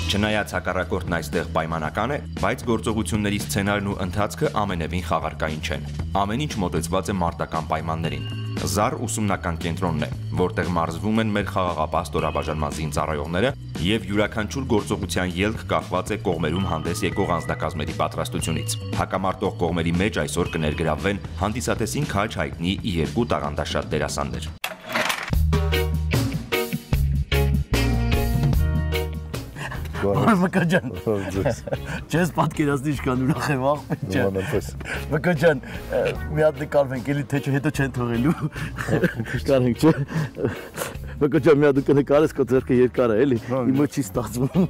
Չնայած հակառակորդն այստեղ պայմանական է, բայց գործողությունների սցենարն ու ընթացքը ամենևին խաղարկային չեն։ Ամեն ինչ մոտեցված է մարտական պայմաններին։ Զար ուսումնական կենտրոնն է, որտեղ մարզվում են մեր խաղաղապահ ստորաբաժանման զինծառայողները եւ յուրաքանչյուր գործողության ելք կախված է կողմերում հանդես եկող անձնակազմերի պատրաստությունից։ Հակամարտող կողմերի մեջ այսօր կներգրավվեն հանդիսատեսին քաջ հայտնի 2 տաղանդաշատ դերասաններ։ Մկաջան, չես պատկերացնի ինչքան ուրախ եմ աղբեջան։ Մկաջան, մի հատ նկարվենք էլի, թե չէ հետո չեն թողելու։ Կարենք չէ։ Մկաջան, մի հատ դու կնկարես, քո ձեռքը երկար է էլի, իմը չի ստացվում։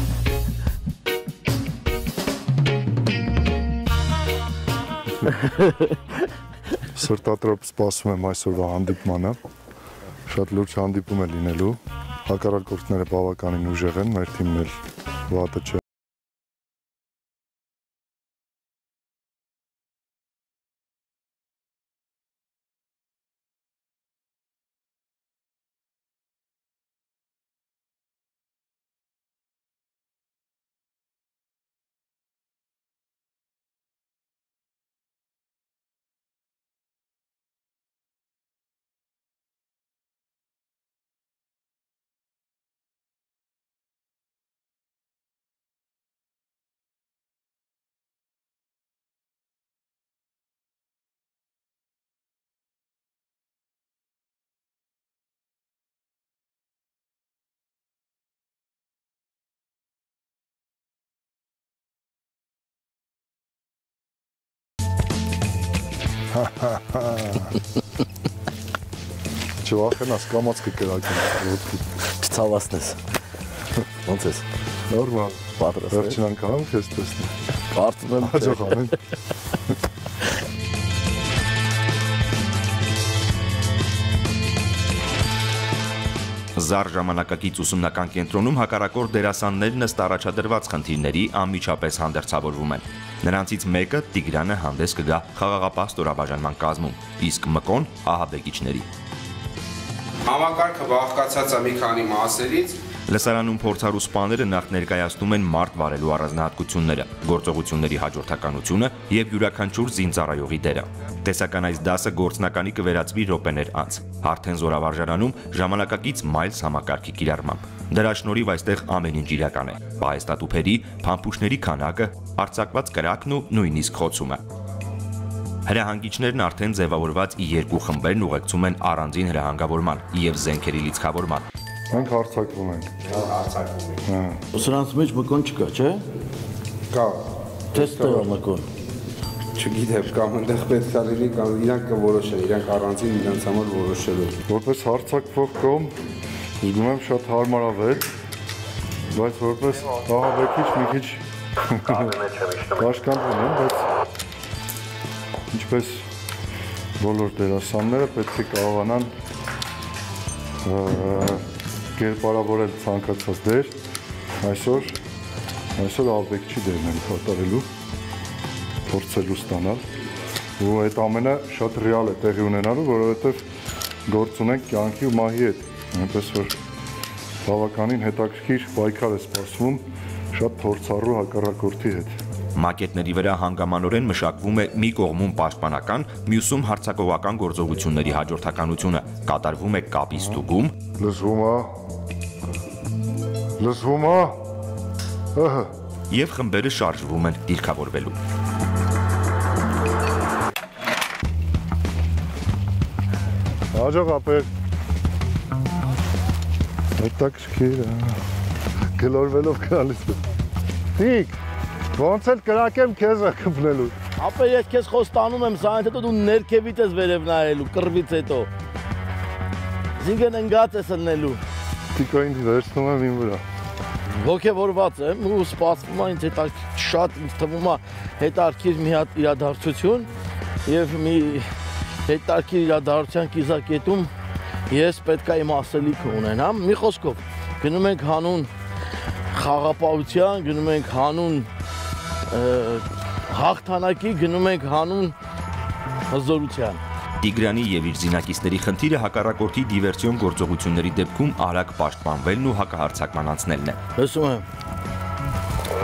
Սրտատրոպ սպասում եմ այսօրվա հանդիպմանը, շատ լուրջ հանդիպում է լինելու, հակառակորդները բավականին ուժեղ են, մեր թիմն էլ վատը չէ։ Չվախենաս, կամաց կկրակեմ ոտքի։ Չցավացնես։ Ոնց ես։ Նորմալ։ Պատրաստ ես։ Վերջին անգամ քեզ տեսնում։ Կարծում եմ Հաջող անեն։ Զար ժամանակակից ուսումնական կենտրոնում հակառակորդ դերասաններն ըստ առաջադրված խնդիրների անմիջապես հանդերձավորվում են։ Նրանցից մեկը Տիգրանը հանդես կգա խաղաղապահ ստորաբաժանման կազմում, իսկ Մկոն ահաբեկիչների։ Համակարգը բաղկացած է մի քանի մասերից։ Լսարանում փորձառու սպաները նախ ներկայացնում են մարդ վարելու առանձնահատկությունները, գործողությունների հաջորդականությունը եւ յուրաքանչյուր զինծառայողի դերը։ Տեսական այս դասը գործնականի կվերածվի րոպեներ անց, արդեն զորավարժարանում ժամանակակից մայլս համակարգի կիրառմամբ։ Դրա շնորհիվ այստեղ ամեն ինչ իրական է։ Պահեստատուփերի, փամփուշտների քանակը, արձակված կրակն ու նույնիսկ խոցումը։ Հրահանգիչներն արդեն ձևավորված 2 խմբերն ուղեկցում են առանձին հրահանգավորման եւ զենքերի լիցքավորման։ Մենք հարցակվում ենք։ Արձակվում ենք։ Սրանց մեջ Մկոն չկա, չէ։ Կա։ Տեստը Մկոն։ Չգիտեմ, կամ այնտեղ պետք է լինի, կամ իրանք կորոշեն, իրանք առանձին իրենց համար որոշելու։ Որպես հարցակվող կողմ զգում եմ շատ հարմարավետ, բայց որպես ահաբեկիչ մի քիչ կաշկանդվում եմ, բայց ինչպես բոլոր դերասանները պետք է կարողանան կերպարավորել ցանկացած դեր, այսօր ահաբեկչի դերն են կատարելու, փորձելու ստանալ, ու այդ ամենը շատ ռեալ է տեղի ունենալու, որովհետև գործ ունենք կյանքի ու մահի հետ, այնպես որ բավականին հետաքրքիր պայքար է սպասվում շատ փորձառու հակառակորդի հետ։ Մակետների վրա հանգամանորեն մշակվում է մի կողմում պաշտպանական, մյուսում հարձակողական գործողությունների հաջորդականությունը, կատարվում է կապի ստուգում, լսվում է, եւ խմբերը շարժվում են դիրքավորվելու։ Հաջող ապեր, հետաքրքիր է, գլորվելով գալիս է, տիկ, ոնց էլ կրակեմ քեզ է կպնելու։ Ապա ես քեզ խոստանում եմ, սրանից հետո դու ներքևից ես վերև նայելու, կռվից հետո։ Զինգեն ընկած ես ըլնելու։ Տիկային վերցնում եմ իմ վրա։ Ոգևորված եմ ու սպասվում է ինձ շատ ինձ թվում է հետաքրքիր մի հատ իրադարձություն եւ մի հետաքրքիր իրադարձության կիզակետում ես պետք է իմ ասելիքը ունենամ։ Մի խոսքով գնում ենք հանուն խաղապահության, գնում ենք հանուն հաղթանակի, գնում ենք հանուն հզորության։ Տիգրանի եւ իր զինակիցների խնդիրը հակառակորդի դիվերսիոն գործողությունների դեպքում արագ պաշտպանվելն ու հակահարձակման անցնելն է։ Լսում եմ,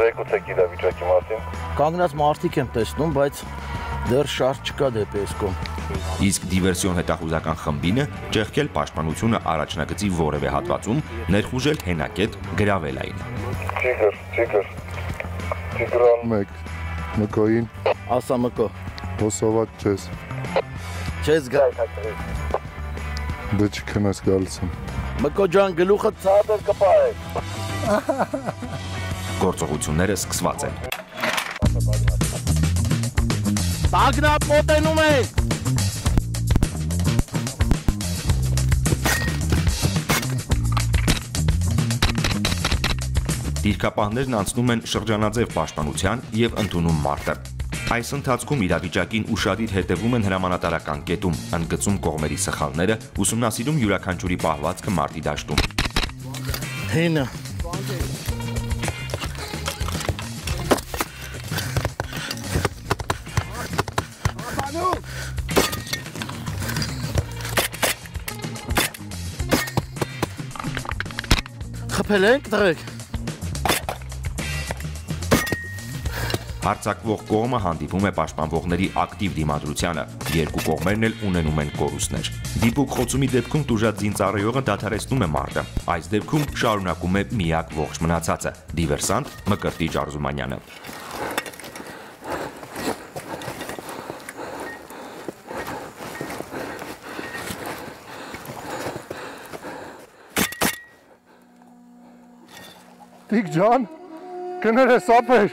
Զեկուցեք իրավիճակի մասին։ Կանգնած մարդիկ եմ տեսնում, բայց դեռ շարժ չկա դեպի այս կողմ։ Իսկ դիվերսիոն հետախուզական խմբինը ճեղքել պաշտպանությունը առաջնագծի որևէ հատվածում, ներխուժել հենակետ, գրավել այն։ Տիգրան 1 Մկոին Ասա Մկո։ հոսovat չես։ Չես գա։ Դե չքնես գալիս եմ։ Մկո ջան գլուխը ցածր կպահեք։ Գործողությունները սկսված են։ Տագնապ մոտենում ենք։ Դիրքապահներն անցնում են շրջանաձև պաշտպանության եւ ընդունում մարտը։ Այս ընթացքում իրավիճակին ուշադիր հետևում են հրամանատարական կետում, ընդգծում կողմերի սխալները, ուսումնասիրում յուրաքանչյուրի պահվածքը մարտի դաշտում։ Հինը։ Խփել ենք տղեկ։ Հարձակվող կողմը հանդիպում է պաշտպանվողների ակտիվ դիմադրությանը, երկու կողմերն էլ ունենում են կորուստներ։ Դիպուկ խոցումի դեպքում տուժած զինծառայողը դադարեցնում է մարտը, այս դեպքում շարունակում է միակ ողջ մնացածը՝ դիվերսանտ Մկրտիչ Արզումանյանը։ Տիկ ջան, կներես ապեր,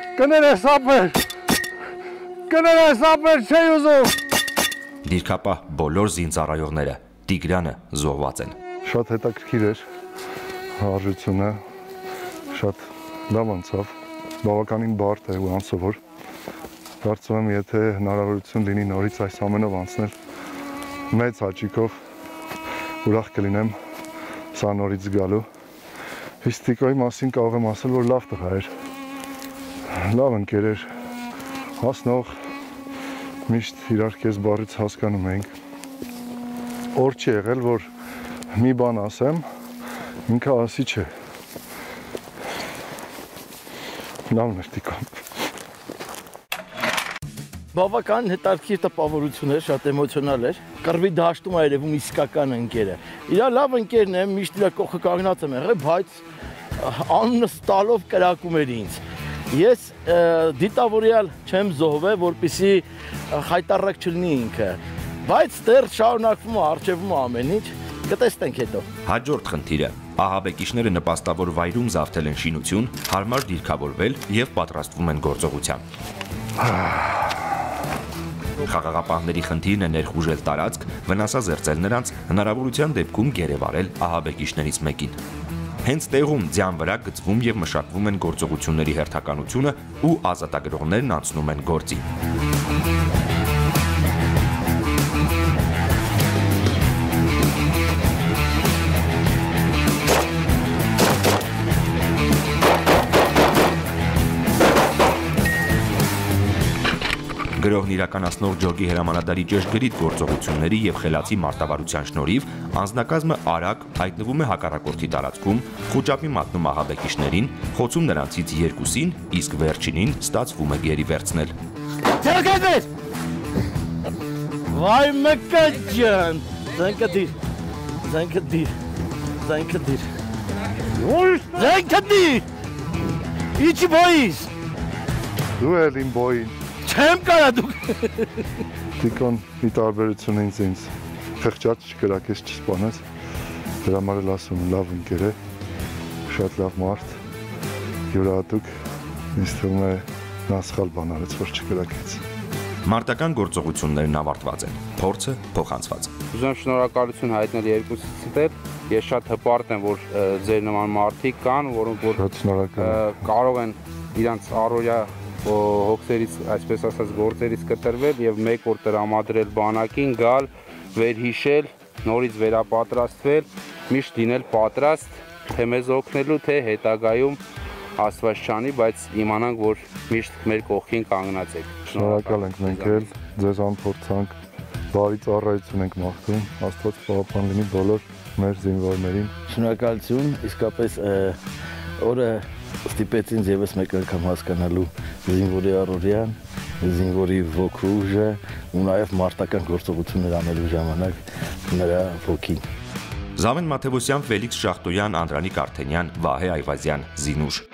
չի ուզում։ Դիրքապահ բոլոր զինծառայողները Տիգրանը զոհված են։ Շատ հետաքրքիր էր հարժությունը, շատ լավ անցավ, բավականին բարդ է ու անսովոր։ Կարծում եմ, եթե հնարավորություն լինի նորից այս ամենով անցնել մեծ հաճիկով, ուրախ կլինեմ սա նորից գալու։ Իսկ Տիկոյի մասին կարող եմ ասել, որ լավ տղա էր, լավ ընկեր էր, հասնող, միշտ իրար քեզ բառից հասկանում էինք։ Օր չի եղել, որ մի բան ասեմ, ինքը ասի չէ։ Լավն էր Տիկոն։ Բավական հետաքրքիր տպավորություն էր, շատ էմոցիոնալ էր։ Կռվի դաշտում այրևում իսկական ընկերը։ Իրա լավ ընկերն եմ, միշտ իր կողքը կանգնած եմ եղել, բայց անունը ստալով կրակում էր ինձ։ Ես դիտավորյալ չեմ զոհվել, որպեսզի խայտառակ չլինի ինքը, բայց դեռ շարունակվում է, առջևում է ամեն ինչ, կտեսնենք հետո։ Հաջորդ խնդիրը՝ ահաբեկիչները նպաստավոր վայրում զավթել են շինություն, հարմար դիրքավորվել եւ պատրաստվում են գործողության։ Խաղաղապահների խնդիրն է ներխուժել տարածք, վնասազերծել նրանց, հնարավորության դեպքում գերեվարել ահաբեկիչներից մեկին։ Հենց տեղում ձյան վրա գծվում եւ մշակվում են գործողությունների հերթականությունը ու ազատագրողներն անցնում են գործի։ Գրողն իրականացնող Ջոգի հրամանատարի ճշգրիտ գործողությունների եւ խելացի մարտավարության շնորհիվ անձնակազմը արագ հայտնվում է հակառակորդի տարածքում, խոճապի մատնում ահաբեկիչներին, խոցում նրանցից երկուսին, իսկ վերջինին ստացվում է գերի վերցնել։ Թերքեզ! Վայ Մկո ջան, զենքը դիր։ Իչի բոյիս։ Դու էլ իմ բոյին։ Չեմ կարա դուք։ Տիկոն մի տարբերություն ինձ խղճած չկրակես չսպանեց, դրա համար էլ ասում լավ ընկեր է, շատ լավ մարդ, յուրահատուկ, ինձ թվում է նա սխալ բան արեց, որ չկրակեց։ Մարտական գործողություններն ավարտված են, փորձը փոխանցված։ Ուզում եմ շնորհակալություն հայտնել երկուսից էլ, ես շատ հպարտ եմ, որ ձեր նման մարդիկ կան, որոնք որ կարող են իրանց առօրյա հոգսերից, այսպես ասած, գործերից կտրվել եւ մեկ օր տրամադրել բանակին, գալ, վերհիշել, նորից վերապատրաստվել, միշտ լինել պատրաստ, թե մեզ օգնելու, թե հետագայում Աստված չանի, բայց իմանանք, որ միշտ մեր կողքին կանգնած եք։ Շնորհակալ ենք մենք էլ, ձեզ անփորձանք, բարի ծառայություն ենք մաղթում, Աստված պահապան լինի բոլոր մեր զինվորներին։ Շնորհակալություն, իսկապես օրը ստիպեց ինձ եւս մեկ անգամ հասկանալու զինվորի առօրյան, զինվորի ոգու ուժը ու նաեւ մարտական գործողություններ անելու ժամանակ նրա ոգին։ Զամեն Մաթևոսյան, Ֆելիքս Շախտոյան, Անդրանիկ Արթենյան, Վահե Այվազյան, Զինուշ։